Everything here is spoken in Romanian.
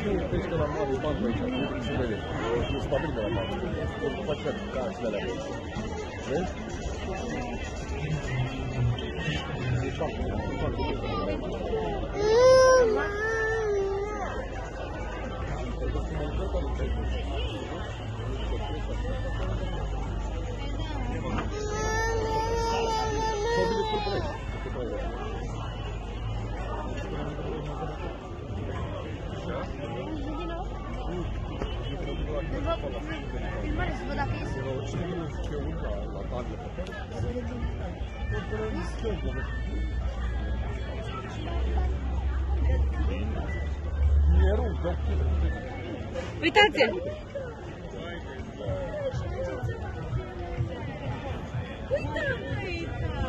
un pește la mare, bani pe aici, se vede. Nu stabil de la mare. Nu faci ca și de alea. Vezi? E foarte Filmare să văd dacă iese. Uitați-l! Uite-l!